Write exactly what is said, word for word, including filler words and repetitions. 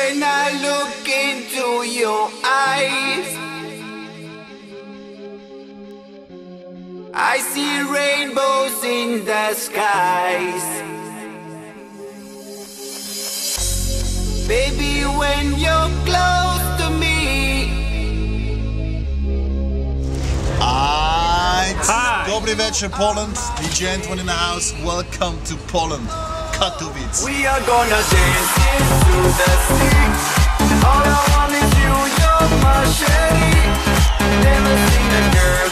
When I look into your eyes, I see rainbows in the skies. Baby, when you're close to me. Alright, dobry wieczór Poland, the gentleman in the house, welcome to Poland, Katowice. We are gonna dance into the sea. All I want is you, you're my shady. Never seen a girl